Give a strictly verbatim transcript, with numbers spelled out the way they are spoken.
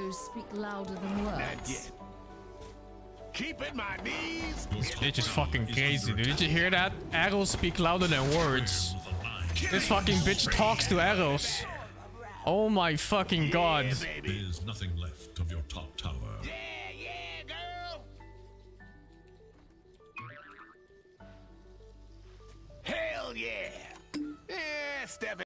Actions speak louder than words. Keep in my knees. This bitch is fucking crazy, dude. Did you hear that? Arrows speak louder than words. This fucking bitch talks to arrows. Oh my fucking god. There's nothing left of your top tower. Yeah, yeah, girl. Hell yeah. Yeah, step